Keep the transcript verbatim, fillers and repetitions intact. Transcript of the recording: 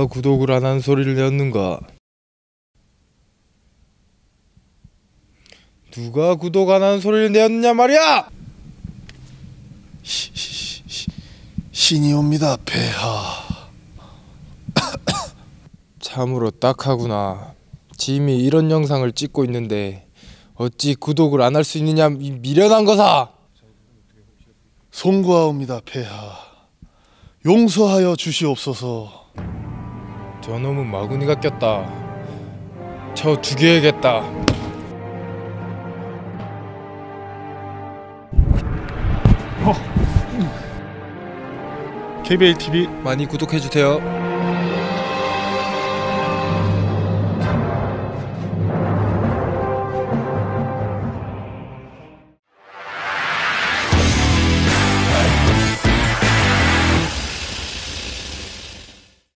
누가 구독을 안 하는 소리를 내었는가? 누가 구독 안 하는 소리를 내었느냐 말이야! 시, 시, 시, 신이 옵니다, 폐하. 참으로 딱하구나. 짐이 이런 영상을 찍고 있는데 어찌 구독을 안 할 수 있느냐, 이 미련한 것아! 송구하옵니다, 폐하. 용서하여 주시옵소서. 저놈은 마구니가 꼈다. 쳐 죽여야겠다. 케이비엘 티비 많이 구독해주세요.